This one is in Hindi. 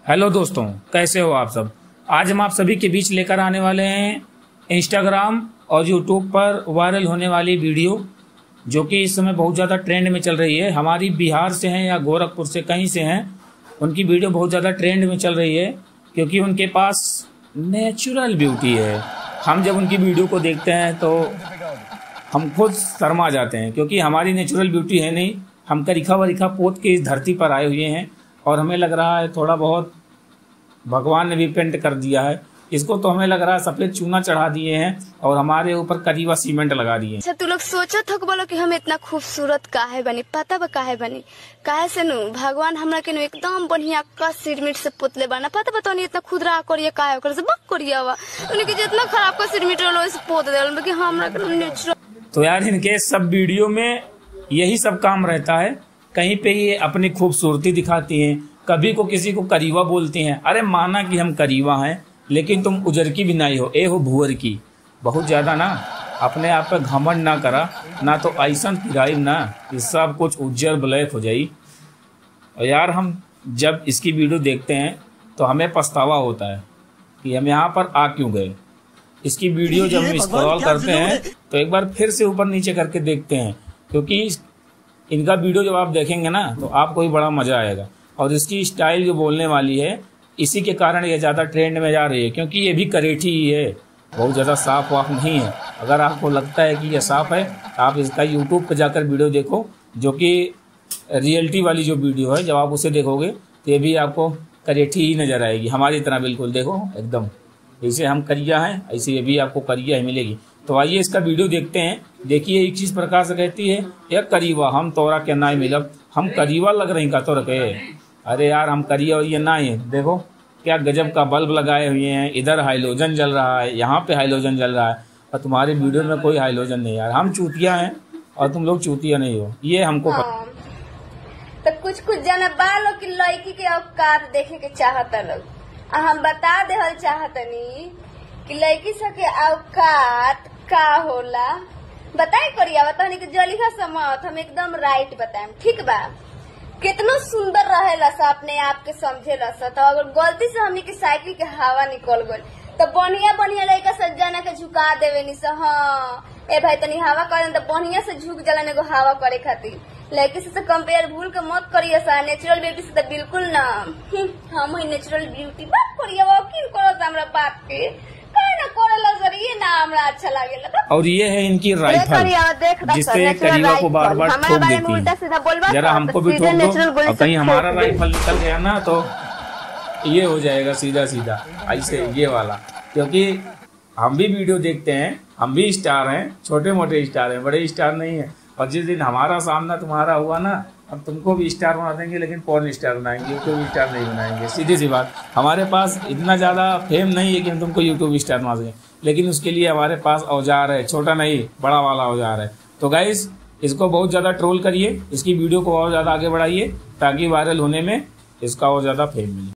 हेलो दोस्तों, कैसे हो आप सब। आज हम आप सभी के बीच लेकर आने वाले हैं इंस्टाग्राम और यूट्यूब पर वायरल होने वाली वीडियो, जो कि इस समय बहुत ज़्यादा ट्रेंड में चल रही है। हमारी बिहार से हैं या गोरखपुर से कहीं से हैं, उनकी वीडियो बहुत ज़्यादा ट्रेंड में चल रही है क्योंकि उनके पास नेचुरल ब्यूटी है। हम जब उनकी वीडियो को देखते हैं तो हम खुद शर्मा जाते हैं क्योंकि हमारी नेचुरल ब्यूटी है नहीं। हम करिखा वरिखा पोत के इस धरती पर आए हुए हैं और हमें लग रहा है थोड़ा बहुत भगवान ने भी पेंट कर दिया है इसको, तो हमें लग रहा है सफेद चूना चढ़ा दिए हैं और हमारे ऊपर करीबा सीमेंट लगा दिए। अच्छा, तू लोग सोचत हो बोलो कि हम इतना खूबसूरत काहे बनी, पता बा काहे बनी? काहे से नु भगवान हमरा के नु एकदम बढ़िया का सिरमिट से पुतले बना, पता बता नहीं इतना खुदरा करिए काहे कर से बक करिए वा उनके जितना खराब का सिरमिट वाला वैसे पोत देल कि हमरा के नेचुरल। तो यार इनके सब वीडियो में यही सब काम रहता है। कहीं पे ये अपनी खूबसूरती दिखाती हैं, कभी को किसी को करीवा बोलती हैं। अरे माना कि हम करीवा हैं लेकिन तुम उजर की भी नहीं हो, ए हो भुअर की। बहुत ज़्यादा ना अपने आप पे घमंड ना करा, ना तो ऐसा फिराई ना कि सब कुछ उज्जर ब्लैक हो जाई। और यार हम जब इसकी वीडियो देखते हैं तो हमें पछतावा होता है कि हम यहाँ पर आ क्यों गए। इसकी वीडियो जब हम स्क्रॉल करते हैं तो एक बार फिर से ऊपर नीचे करके देखते हैं, क्योंकि इनका वीडियो जब आप देखेंगे ना तो आपको भी बड़ा मज़ा आएगा। और इसकी स्टाइल जो बोलने वाली है, इसी के कारण ये ज़्यादा ट्रेंड में जा रही है, क्योंकि ये भी करेठी ही है, बहुत ज़्यादा साफ वाफ नहीं है। अगर आपको लगता है कि ये साफ है तो आप इसका यूट्यूब पर जाकर वीडियो देखो, जो कि रियलिटी वाली जो वीडियो है, जब आप उसे देखोगे तो ये भी आपको करेठी ही नज़र आएगी, हमारी तरह बिल्कुल। देखो एकदम जैसे हम करिया हैं ऐसे ये भी आपको करिया ही मिलेगी। तो आइए इसका वीडियो देखते हैं। देखिए एक चीज़ प्रकार से कहती है, या करीवा हम तोरा के ना मिलब, हम करीवा लग रही का तोरा के। अरे यार हम करिया और ये ना है। देखो क्या गजब का बल्ब लगाए हुए हैं, इधर हाइलोजन जल रहा है, यहाँ पे हाइलोजन जल रहा है, और तुम्हारे वीडियो में कोई हाइलोजन नहीं। यार हम चूतिया हैं और तुम लोग चूतिया नहीं हो, ये हमको तो कुछ जना बालो की लड़की के औकात देखे के चाहता लोग, हम बता देहल चाहतनी कि लड़की सके औकात का होला। बताए करिया बतानी कि जलिहा समत हम एकदम राइट बताएं, ठीक बा। कितना सुंदर रहेला सा अपने आप के समझेला सा। तो अगर गलती से हमनी के साइकिल के हवा निकल गई तो बढ़िया बढ़िया लड़का सज्जना के झुका देवे नी सा। हाँ ए भाई तनी हवा करे तो बढ़िया से झुक जाला ने हवा करे खातिर। लड़की से कंपेयर भूल के मत करिए सा, नेचुरल ब्यूटी से तो बिल्कुल ना। हम ही नेचुरल ब्यूटी बात करिए वकील करो हमरा बात के ये ना हमरा अच्छा लागेला। और ये है इनकी राइफल, जिससे करीबा को बार बार ठोक देती है। जरा हमको भी ठोक दो, और कहीं हमारा राइफल निकल गया ना तो ये हो जाएगा सीधा सीधा ऐसे ये वाला। क्योंकि हम भी वीडियो देखते हैं, हम भी स्टार हैं, छोटे मोटे स्टार हैं, बड़े स्टार नहीं है। और जिस दिन हमारा सामना तुम्हारा हुआ ना, हम तुमको भी स्टार बना देंगे, लेकिन पॉर्न स्टार बनाएंगे, यूट्यूब स्टार नहीं बनाएंगे। सीधी सी बात, हमारे पास इतना ज़्यादा फेम नहीं है कि हम तुमको यूट्यूब स्टार बना दें, लेकिन उसके लिए हमारे पास औजार है, छोटा नहीं बड़ा वाला औजार है। तो गाइस इसको बहुत ज़्यादा ट्रोल करिए, इसकी वीडियो को और ज़्यादा आगे बढ़ाइए ताकि वायरल होने में इसका और ज़्यादा फेम मिले।